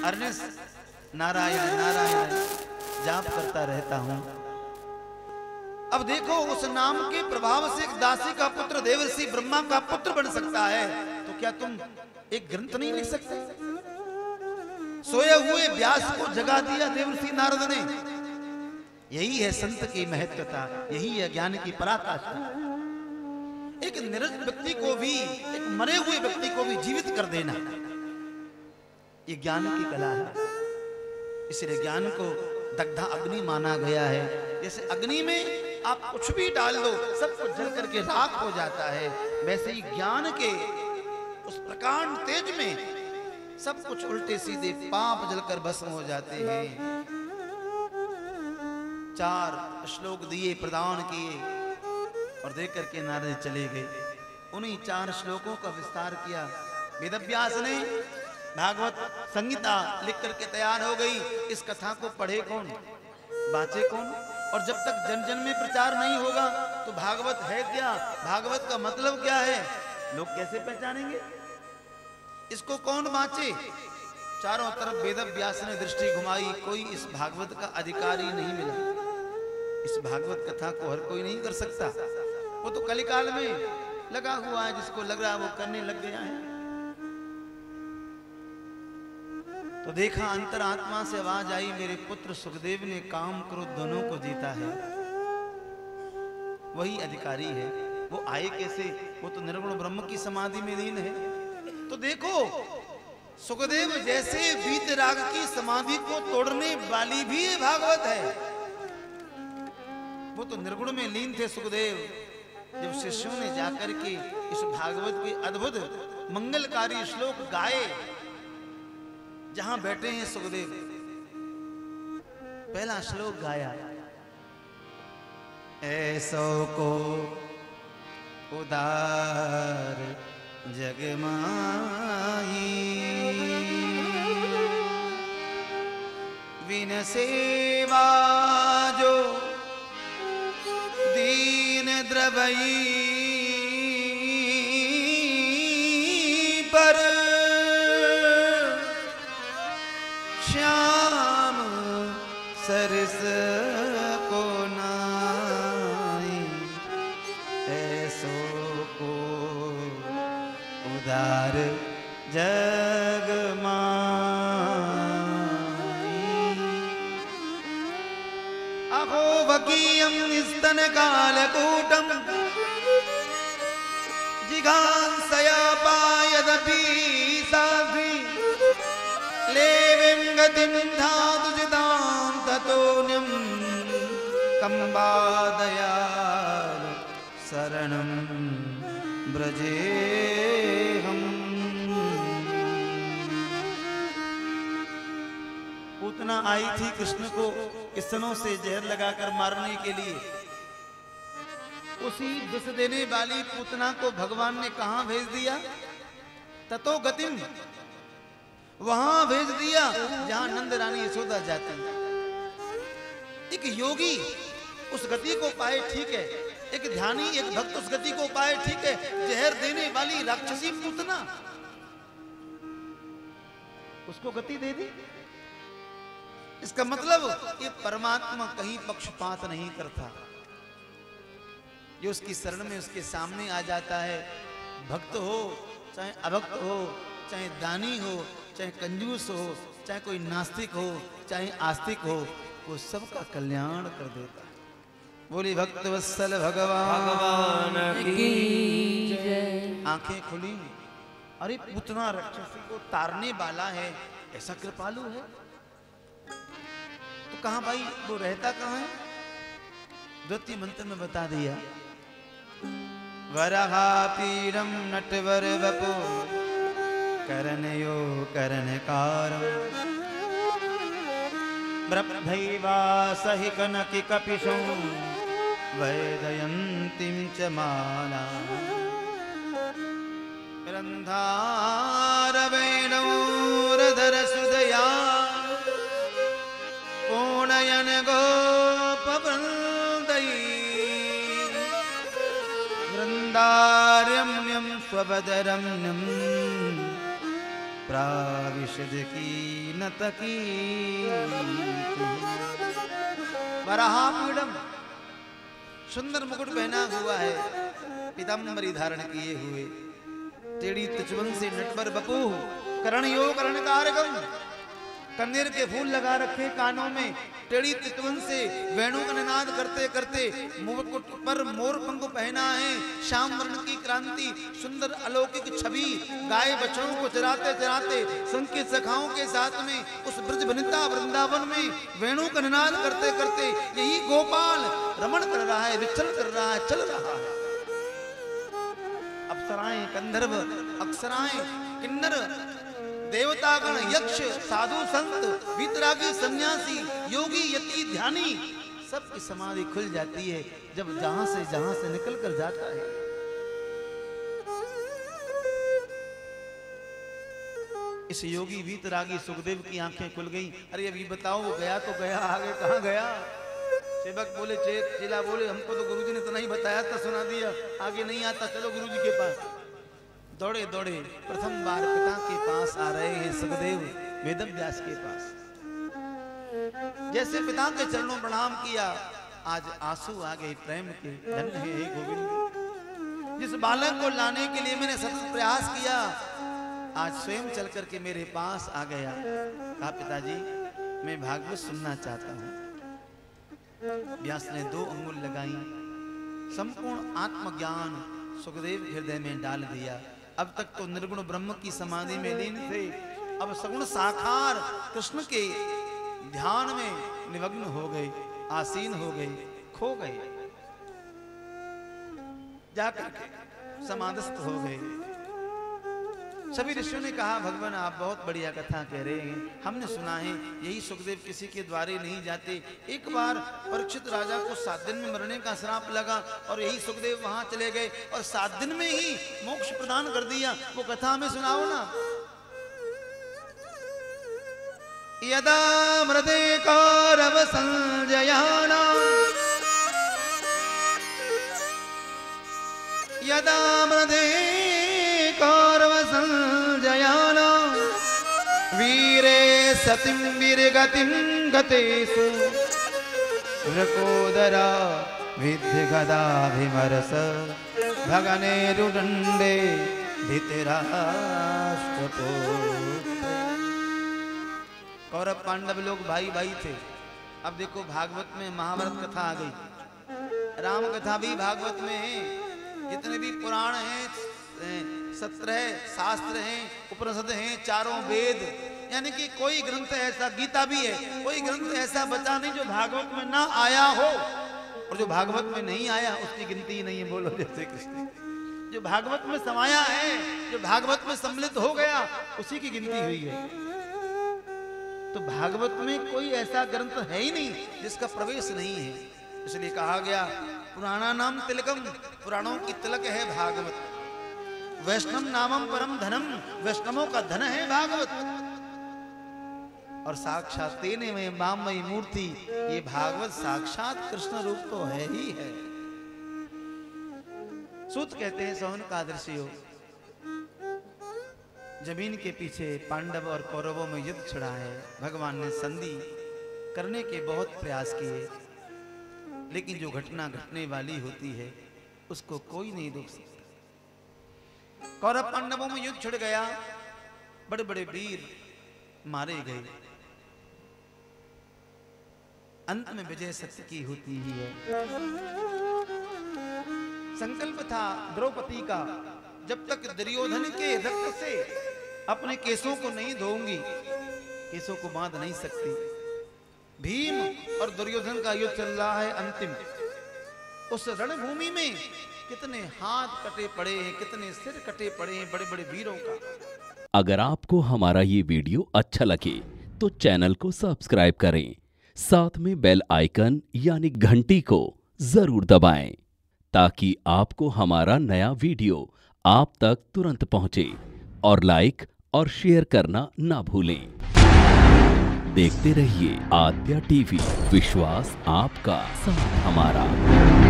अर्निस नारायण नारायण जाप करता रहता हूं। अब देखो उस नाम के प्रभाव से एक दासी का पुत्र देवर्षि ब्रह्मा का पुत्र बन सकता है, तो क्या तुम एक ग्रंथ नहीं लिख सकते? सोए हुए व्यास को जगा दिया देवर्षि नारद ने। यही है संत की महत्वता, यही है ज्ञान की पराकाष्ठा। एक निरज व्यक्ति को भी, एक मरे हुए व्यक्ति को भी जीवित कर देना, ये ज्ञान की कला है। इसलिए ज्ञान को दग्धा अग्नि माना गया है। जैसे अग्नि में आप कुछ भी डाल दो सब कुछ जल करके राख हो जाता है, वैसे ही ज्ञान के उस प्रकांड तेज में सब कुछ उल्टे सीधे पाप जलकर भस्म हो जाते हैं। 4 श्लोक दिए, प्रदान किए और देख करके नारद चले गए। उन्हीं 4 श्लोकों का विस्तार किया। वेदव्यास ने भागवत संहिता लिख करके तैयार हो गई। इस कथा को पढ़े कौन, बाँचे कौन? और जब तक जन जन में प्रचार नहीं होगा तो भागवत है क्या, भागवत का मतलब क्या है, लोग कैसे पहचानेंगे? इसको कौन बाँचे? चारों तरफ वेदव्यास ने दृष्टि घुमाई, कोई इस भागवत का अधिकारी नहीं मिला। इस भागवत कथा को हर कोई नहीं कर सकता। वो तो कलिकाल में लगा हुआ है, जिसको लग रहा है वो करने लग गया है। तो देखा अंतरात्मा से आवाज आई, मेरे पुत्र सुखदेव ने काम क्रोध दोनों को जीता है, वही अधिकारी है। वो आए कैसे? वो तो निर्गुण ब्रह्म की समाधि में लीन है। तो देखो सुखदेव जैसे वीतराग की समाधि को तोड़ने वाली भी ये भागवत है। वो तो निर्गुण में लीन थे सुखदेव। जब शिष्यों ने जाकर के इस भागवत के अद्भुत मंगलकारी श्लोक गाए, जहां बैठे हैं सुखदेव, पहला श्लोक गाया, ऐसो को उदार जग माही, बिन सेवा जो दीन द्रवई पर, श्याम सरस को नाई, ऐसो को उदार जग माई। अहो वकीयम स्तन कालकूटम जिघांसया पायदपि साध्वी, लेविं गतिं धातु जितां ततोऽन्यं कंबादयाल शरणं ब्रजेहम्। पूतना आई थी कृष्ण को स्तनों से जहर लगाकर मारने के लिए। उसी विष देने वाली पूतना को भगवान ने कहां भेज दिया? ततो गतिम, वहां भेज दिया जहां नंद रानी यशोदा जाती। एक योगी उस गति को पाए ठीक है, एक ध्यानी एक भक्त उस गति को पाए ठीक है, जहर देने वाली राक्षसी पूतना उसको गति दे दी। इसका मतलब ये परमात्मा कहीं पक्षपात नहीं करता। जो उसकी शरण में उसके सामने आ जाता है, भक्त हो चाहे अभक्त हो, चाहे दानी हो चाहे कंजूस हो, चाहे कोई नास्तिक हो चाहे आस्तिक हो, वो सबका कल्याण कर देता है। बोली भक्त वत्सल भगवान की जय। आंखें खुली, अरे पूतना राक्षसी को तारने वाला है, ऐसा कृपालु है। तो कहां भाई वो रहता कहां है? द्वितीय मंत्र में बता दिया, वरहा पीरम नटवर वपो करनयो करणकारम, ब्रह्मैवासहि कनकि कपिशं वैदयन्तीं च माला, रन्धारवेणोरधरसुदया पूर्णयन गोपवृन्दै, वृन्दारम्यं स्वपदरम्यं प्राविशद की न तकी वराहापीडम, सुंदर मुकुट पहना हुआ है, पीतांबरी धारण किए हुए, टेढ़ी तुचवन से नटवर बपू, करणयो करणकारकम, कनेर के फूल लगा रखे कानों में, टेढ़ी तितवन से वेणु का निनाद करते करते मुकुट पर मोर पंख पहना है, श्याम वर्ण की क्रांति, सुंदर अलौकिक छवि, गाय बछड़ों को चराते चराते संग की सखाओं के साथ में उस ब्रज वनिता वृंदावन में वेणु का निनाद करते करते यही गोपाल रमण कर रहा है, विचरण कर रहा है, चल रहा है। अप्सराएं, गंधर्व, अप्सराएं, किन्नर, देवतागण, यक्ष, साधु संत, वीतरागी, सन्यासी, योगी, यति, ध्यानी, सबकी समाधि खुल जाती है जब जहां से निकल कर जाता है। इस योगी वीतरागी सुखदेव की आंखें खुल गई। अरे अभी बताओ, वो गया तो गया, आगे कहां गया? सेवक बोले, चेला बोले, हमको तो गुरुजी ने इतना ही बताया था, सुना दिया, आगे नहीं आता, चलो गुरुजी के पास। दौड़े दौड़े प्रथम बार पिता के पास आ रहे हैं सुखदेव, वेदव्यास के पास। जैसे पिता के चरणों प्रणाम किया, आज आंसू आ गए प्रेम के। धन्य है हे गोविंद, जिस बालक को लाने के लिए मैंने सतत प्रयास किया, आज स्वयं चल करके मेरे पास आ गया। कहा, पिताजी मैं भागवत सुनना चाहता हूं। व्यास ने 2 अंगुल लगाई, संपूर्ण आत्मज्ञान सुखदेव हृदय में डाल दिया। अब तक तो निर्गुण ब्रह्म की समाधि में लीन थे, अब सगुण साकार कृष्ण के ध्यान में निमग्न हो गए, आसीन हो गए, खो गए, जाकर के समाधिस्थ हो गए। सभी ऋषियों ने कहा, भगवान आप बहुत बढ़िया कथा कह रहे हैं, हमने सुना है यही सुखदेव किसी के द्वारे नहीं जाते। एक बार परीक्षित राजा को 7 दिन में मरने का श्राप लगा और यही सुखदेव वहां चले गए और 7 दिन में ही मोक्ष प्रदान कर दिया। वो कथा हमें सुनाओ ना। यदा मृदे कौरव संजयाना, यदा मृदे कौरव संजयाना, वीरे सतिं वीरगतिं गतेषु, रकोदरा विद्य गदाभिमरस, भगनेरुदण्डे धृतराष्ट्रपुत्र। कौरव पांडव लोग भाई भाई थे। अब देखो भागवत में महाभारत कथा आ गई, राम कथा भी भागवत में है, जितने भी पुराण हैं, 17 शास्त्र हैं, उपनिषद हैं, 4 वेद, यानी कि कोई ग्रंथ ऐसा, गीता भी है, कोई ग्रंथ ऐसा बचा नहीं जो भागवत में ना आया हो। और जो भागवत में नहीं आया उसकी गिनती ही नहीं है। बोलो जैसे कृष्ण, जो भागवत में समाया है, जो भागवत में सम्मिलित हो गया, उसी की गिनती हुई है। तो भागवत में कोई ऐसा ग्रंथ है ही नहीं जिसका प्रवेश नहीं है। इसलिए कहा गया, पुराणा नाम तिलकम, पुराणों की तिलक है भागवत। वैष्णव नामम परम धनम, वैष्णवों का धन है भागवत। और साक्षात तेने में मामयी मूर्ति, ये भागवत साक्षात कृष्ण रूप तो है ही है। सूत कहते हैं, सोहन का दृश्य हो, जमीन के पीछे पांडव और कौरवों में युद्ध छिड़ा है। भगवान ने संधि करने के बहुत प्रयास किए, लेकिन जो घटना घटने वाली होती है उसको कोई नहीं रोक सकता। कौरव पांडवों में युद्ध छिड़ गया, बड़े बड़े वीर मारे गए, अंत में विजय सत्य की होती ही है। संकल्प था द्रौपदी का, जब तक दुर्योधन के रक्त से अपने केसों को नहीं धोऊंगी, केसों को बांध नहीं सकती। भीम और दुर्योधन का युद्ध चल रहा है अंतिम। उस रणभूमि में कितने हाथ कटे पड़े हैं, कितने सिर कटे पड़े हैं बड़े बड़े वीरों का। अगर आपको हमारा ये वीडियो अच्छा लगे तो चैनल को सब्सक्राइब करें, साथ में बेल आइकन यानी घंटी को जरूर दबाएं, ताकि आपको हमारा नया वीडियो आप तक तुरंत पहुंचे। और लाइक और शेयर करना ना भूलें। देखते रहिए आद्या टीवी, विश्वास आपका, साथ हमारा।